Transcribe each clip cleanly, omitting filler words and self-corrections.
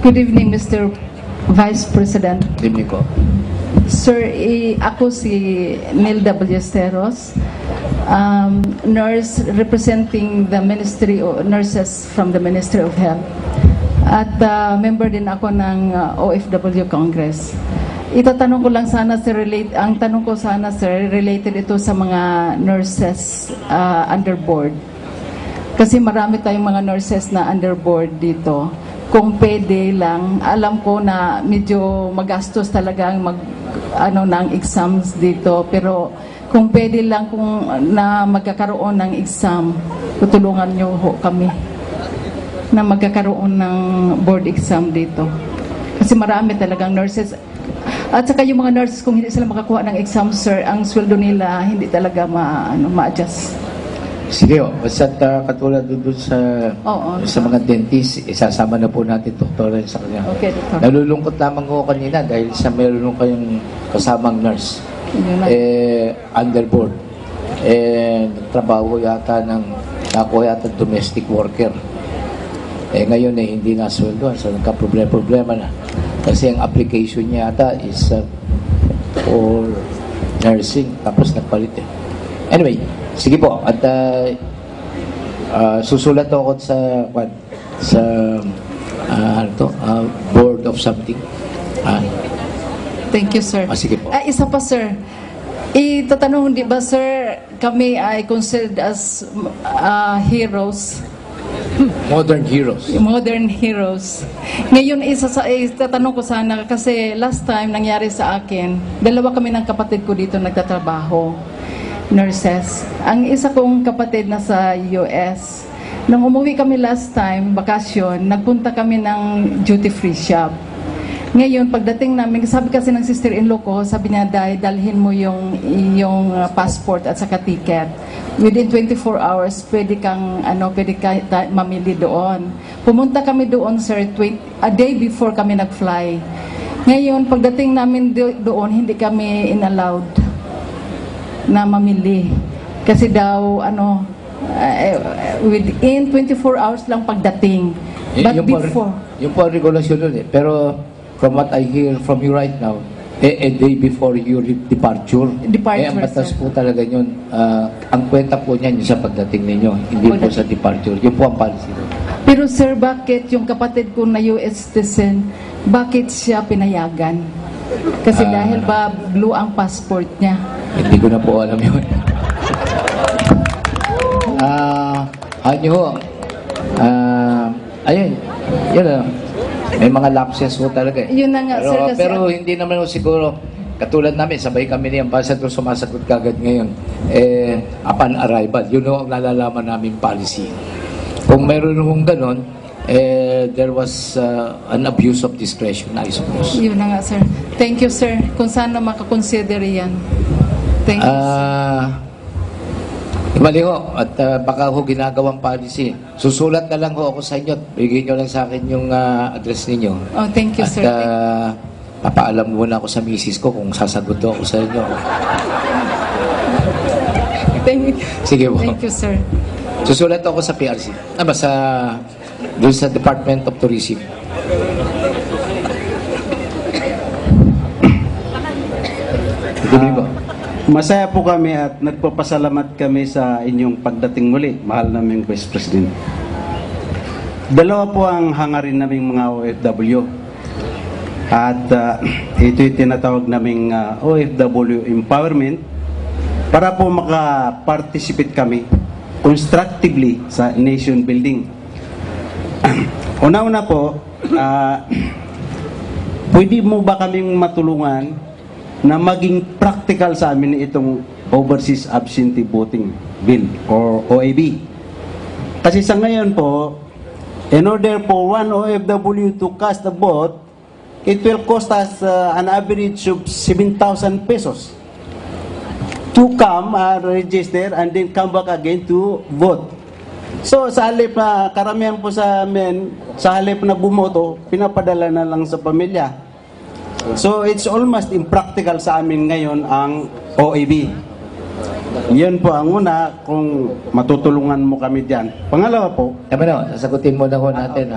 Good evening, Mr. Vice President. Good evening po. Sir, ako si Nilda Ballesteros, nurse representing the Ministry of Nurses from the Ministry of Health. At member din ako ng OFW Congress. Itatanong ko lang sana ang tanong ko sana sir, related ito sa mga nurses under board. Kasi marami tayong mga nurses na under board dito. Kung pwede lang, alam ko na medyo magastos talaga ang ng exams dito, pero kung pwede lang na magkakaroon ng exam, tutulungan niyo ho kami na magkakaroon ng board exam dito. Kasi marami talagang nurses. At saka yung mga nurses, kung hindi sila makakuha ng exam, sir, ang sweldo nila hindi talaga ma-adjust. Sige o, basta't katulad doon sa mga dentist, isasama na po natin doktora sa kanya. Okay, doktor. Nalulungkot lamang ko kanina dahil sa meron kayong kasamang nurse, underboard. Nagtrabaho yata nakuha yata domestic worker. Ngayon hindi na sweldo, so nagka-problema na. Kasi ang application niya yata is for nursing, tapos nagpalit Anyway, sige po, at susulat ako sa board of something. Thank you, sir. Sige po. Isa pa, sir. Itatanong, di ba, sir, kami ay considered as heroes? Modern heroes. Modern heroes. Ngayon, itatanong ko sana, kasi last time nangyari sa akin, dalawa kami ng kapatid ko dito nagtatrabaho. Nurses. Ang isa kong kapatid na sa US, nung umuwi kami last time, bakasyon, nagpunta kami ng duty-free shop. Ngayon, pagdating namin, sabi kasi ng sister-in-law ko, sabi niya, dalhin mo yung passport at saka ticket. Within 24 hours, pwede ka mamili doon. Pumunta kami doon, sir, a day before kami nag-fly. Ngayon, pagdating namin doon, hindi kami inallowed na mamili. Kasi daw, within 24 hours lang pagdating. But before... Yung po ang regulasyon nun Pero from what I hear from you right now, a day before your departure. Ang batas po talaga yun. Ang kwenta po niyan yung sa pagdating ninyo, hindi po sa departure. Yun po ang policy. Pero sir, bakit yung kapatid ko na US citizen, bakit siya pinayagan? Kasi dahil ba blue ang passport niya? Hindi ko na po alam yun. Ayun. Yun na. May mga lapses po talaga. Yun na nga, sir. Pero hindi naman siguro, katulad namin, sabay kami ni Ambassador sumasagot kagad ngayon. Upon arrival, yun ang nalalaman namin policy. Kung meron hong ganon, there was an abuse of discretion, I suppose. Yun na nga, sir. Thank you, sir. Kung sana makakonsider yan. Thank you, sir. Mali ho, at baka ho ginagawang policy. Susulat na lang ho ako sa inyo. Bigyan nyo lang sa akin yung address ninyo. Oh, thank you, sir. At papaalam muna ako sa misis ko kung sasagot ako sa inyo. Sige po. Thank you, sir. Susulat ako sa PRC. Doon sa Department of Tourism. Masaya po kami at nagpapasalamat kami sa inyong pagdating muli, mahal naming Vice President. Dalawa po ang hangarin naming mga OFW. At ito'y tinatawag naming OFW Empowerment para po makaparticipate kami constructively sa nation building. Una-una po, pwede mo ba kaming matulungan na maging practical sa amin itong Overseas Absentee Voting Bill or OAB? Kasi sa ngayon po, in order for one OFW to cast a vote, it will cost us an average of 7,000 pesos to come register and then come back again to vote. So sa halip na karamihan po sa amin, sa halip na bumoto, pinapadala na lang sa pamilya. So it's almost impractical sa amin ngayon ang OAB. Yan po ang una, kung matutulungan mo kami dyan. Pangalawa po, sasagutin mo na ho natin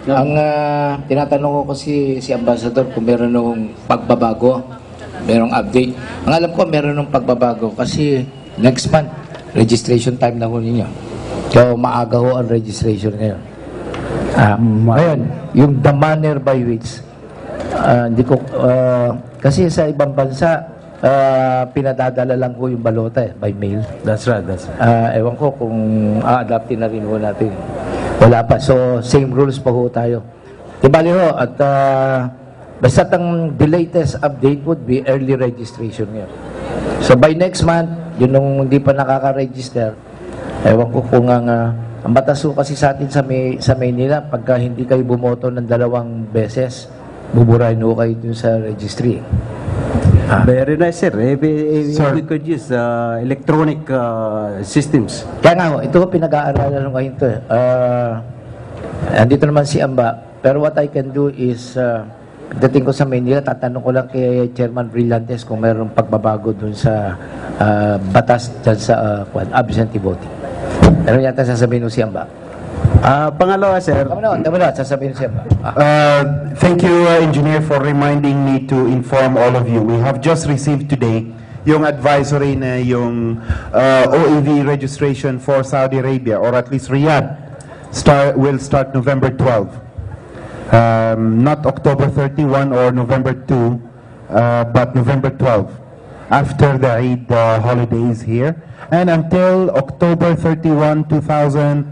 Ang tinatanong ko kasi si Ambassador kung meron nung pagbabago, merong update. Ang alam ko meron nung pagbabago kasi next month, registration time na ho ninyo. So, maaga ho ang registration ngayon. Ngayon, yung the manner by which, hindi ko, kasi sa ibang bansa, pinadadala lang ho yung balota by mail. That's right. Ewan ko kung a-adaptin na rin ho natin. Wala pa. So, same rules pa ho tayo. Dibali ho, at basta't ang the latest update would be early registration ngayon. So, by next month, yun nung hindi pa nakaka-register, ewan ko kung ang batas ho kasi sa atin sa Maynila, pagka hindi kayo bumoto ng 2 beses, buburahin ho kayo dun sa registry. Very nice, sir. We could use electronic systems. Kaya nga ho, ito ho pinag-aaralan ho ngayon to. Andito naman si Amba. Pero what I can do is, dating ko sa Manila, tatanong ko lang kay Chairman Brillantes kung mayroong pagbabago dun sa batas dyan sa absentee voting. Pero yata sasabihin ho si Amba. Pangalawa, sir. Tama na, sasabihin ho si Amba. Thank you, Engineer, for reminding me to inform all of you. We have just received today yung advisory na yung OAV registration for Saudi Arabia, or at least Riyadh, will start November 12. Not October 31 or November 2, but November 12, after the Eid holidays here, and until October 31, 2012.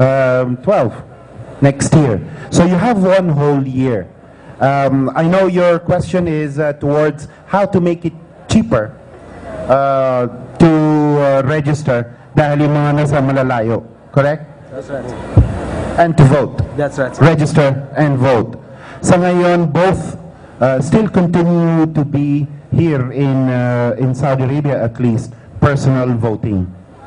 Next year. So you have 1 whole year. I know your question is towards how to make it cheaper to register dahil yung mga nasa malalayo. Correct? That's right. And to vote. That's right. Register and vote. Sa ngayon, both still continue to be here in Saudi Arabia, at least, personal voting.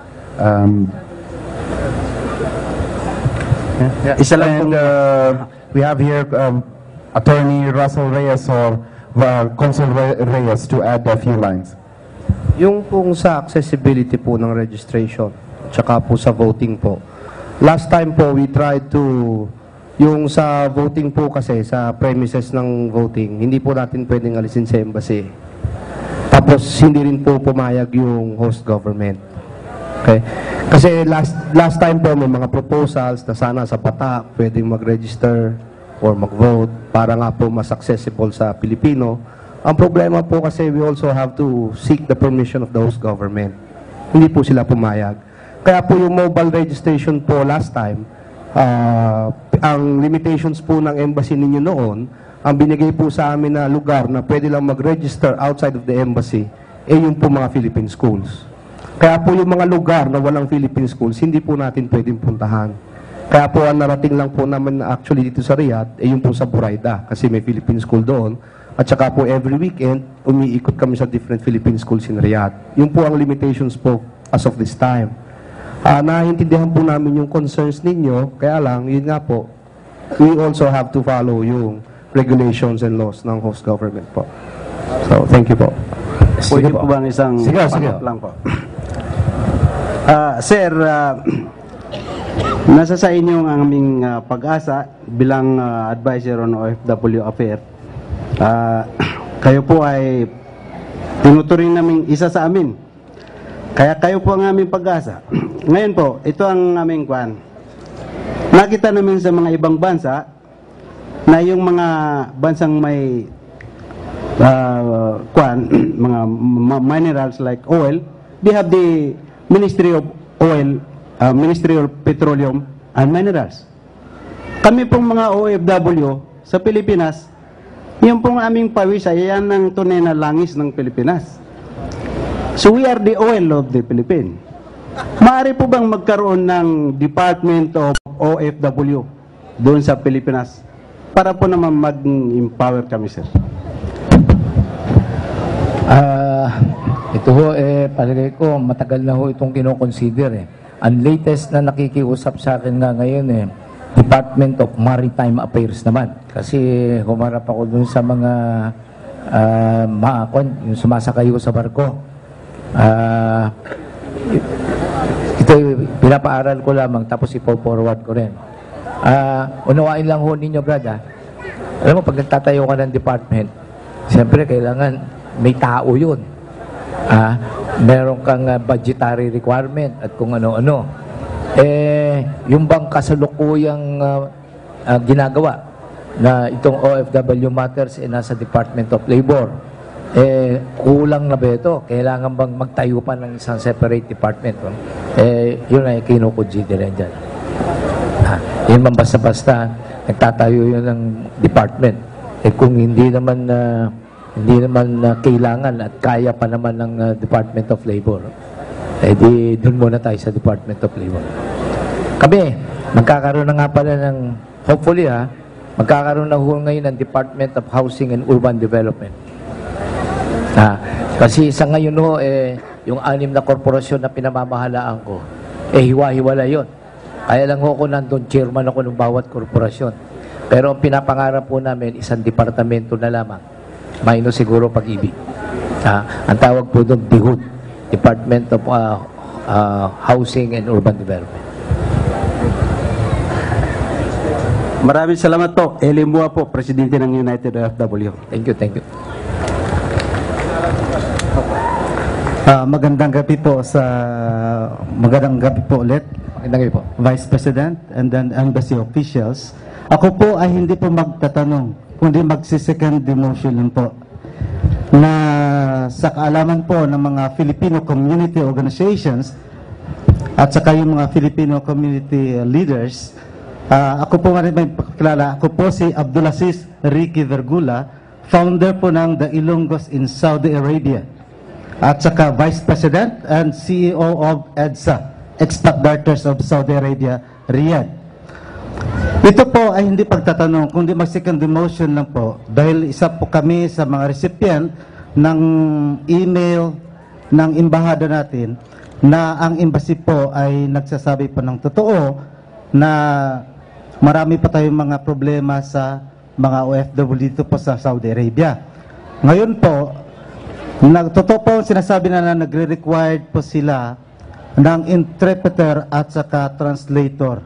Isa lang And we have here Attorney Russell Reyes or Consul Reyes to add a few lines. Yung pong sa accessibility po ng registration, tsaka po sa voting po. Last time po, we tried to, yung sa voting po kasi, sa premises ng voting, hindi po natin pwedeng alisin sa embassy. Tapos, hindi rin po pumayag yung host government. Okay? Kasi last time po, may mga proposals na sana sa bata pwedeng mag-register or mag-vote para nga po mas accessible sa Pilipino. Ang problema po kasi we also have to seek the permission of the host government. Hindi po sila pumayag. Kaya po yung mobile registration po last time, ang limitations po ng embassy ninyo noon, ang binigay po sa amin na lugar na pwede lang mag-register outside of the embassy, yung po mga Philippine schools. Kaya po yung mga lugar na walang Philippine schools, hindi po natin pwedeng puntahan. Kaya po ang narating lang po naman actually dito sa Riyadh, yung po sa Buraida, kasi may Philippine school doon. At saka po every weekend, umiikot kami sa different Philippine schools in Riyadh. Yung po ang limitations po as of this time. Naiintindihan po namin yung concerns ninyo, kaya lang, yun nga po, we also have to follow yung regulations and laws ng host government po. So, thank you po. Pwede po bang isang Sige. lang po? Sir, nasa sa inyo ang aming pag-asa bilang advisor on OFW affair. Kayo po ay tinuturing namin isa sa amin. Kaya kayo po ang aming pag-asa. Ngayon po, ito ang aming kwan. Nakita namin sa mga ibang bansa na yung mga bansang may mga minerals like oil, they have the Ministry of Oil, Ministry of Petroleum and Minerals. Kami pong mga OFW sa Pilipinas, yung pong aming pawis ay yan ang tunay na langis ng Pilipinas. So we are the oil of the Philippines. Maaari po bang magkaroon ng Department of OFW doon sa Pilipinas para po naman mag-empower kami, sir? Ito ho, palagay ko, matagal na ho itong kinoconsider Ang latest na nakikiusap sa akin nga ngayon Department of Maritime Affairs naman. Kasi humarap ako dun sa mga yung sumasakay ko sa barko. Ito, pinapaaral ko lamang tapos ipo-forward ko rin. Unawain lang ho ninyo, Brad, Alam mo, pag nagtatayo ka ng department, siyempre kailangan may tao yun. Meron kang budgetary requirement at kung ano-ano. Yung bang kasalukuyang ginagawa na itong OFW matters nasa Department of Labor, kulang na ba ito? Kailangan bang magtayo pa ng isang separate department? Yun ay kinukonsider dyan. Yun man basta-basta nagtatayo yun ng department. Kung hindi naman kailangan at kaya pa naman ng Department of Labor, di dun muna tayo sa Department of Labor. Kami, magkakaroon na nga pala ng, hopefully magkakaroon na ngayon ng Department of Housing and Urban Development. Kasi sa ngayon yung 6 na korporasyon na pinamamahalaan ko, hiwa-hiwala yun. Kaya lang ako nandun, chairman ako ng bawat korporasyon. Pero ang pinapangarap po namin, isang departamento na lamang. Minus siguro pag-ibig. Ang tawag po doon, DHUD, Department of Housing and Urban Development. Maraming salamat po. Eli Mua po, Presidente ng United OFW. Thank you. Magandang gabi po ulit. Magandang gabi po. Vice President and then embassy officials. Ako po ay hindi po magtatanong, kundi magsi-second demotion lang po. Na sa kaalaman po ng mga Filipino community organizations at saka yung mga Filipino community leaders, ako po may pakilala. Ako po si Abdulaziz Ricky Vergula, founder po ng The Ilonggos in Saudi Arabia. At saka Vice President and CEO of EDSA, Expat Daughters of Saudi Arabia, Riyadh. Ito po ay hindi pagtatanong, kundi mag-second demotion lang po. Dahil isa po kami sa mga recipient ng email ng embahada natin na ang embassy po ay nagsasabi po ng totoo na marami pa tayong mga problema sa mga OFW dito po sa Saudi Arabia. Ngayon po, totoo po sinasabi na nagre-required po sila ng interpreter at saka translator.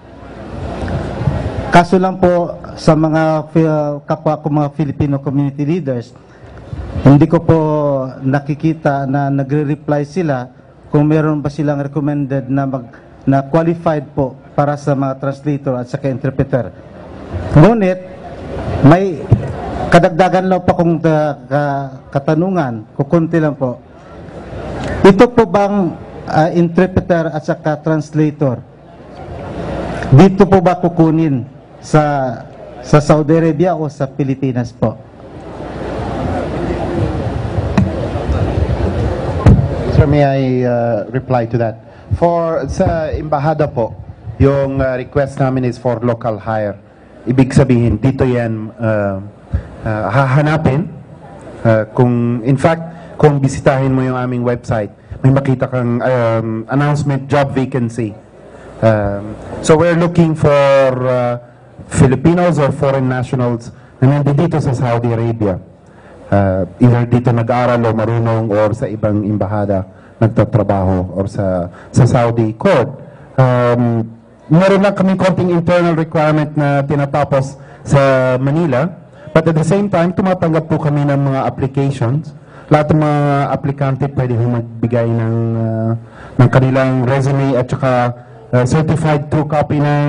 Kaso lang po sa mga kapwa ko mga Filipino community leaders, hindi ko po nakikita na nagre-reply sila kung meron ba silang recommended na qualified po para sa mga translator at saka interpreter. Ngunit may kadagdagan lang pa kung katanungan, kukunti lang po. Ito po bang interpreter at saka translator, dito po ba kukunin sa Saudi Arabia o sa Pilipinas po? Sir, may I reply to that? Sa embahada po, yung request namin is for local hire. Ibig sabihin, dito yan hahanapin. In fact, kung bisitahin mo yung aming website, may makita kang announcement, job vacancy. So we're looking for Filipinos or foreign nationals na nandito sa Saudi Arabia. Either dito nag-aaral o marunong or sa ibang embahada nagtatrabaho or sa Saudi court. Meron lang kaming konting internal requirement na tinatapos sa Manila, but at the same time, tumatanggap po kami ng mga applications. Lahat ng mga aplikante pwede magbigay ng kanilang resume at saka certified true copy ng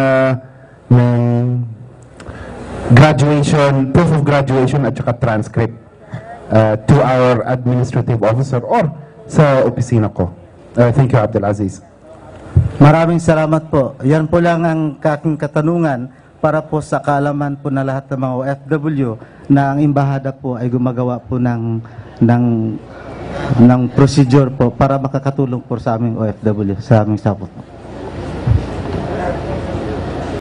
graduation, proof of graduation at saka transcript to our administrative officer or sa opisina ko. Thank you, Abdulaziz. Maraming salamat po. Yan po lang ang aking katanungan para po sa kaalaman po na lahat ng mga OFW na ang embahada po ay gumagawa po ng procedure po para makakatulong po sa aming OFW, sa aming sapot.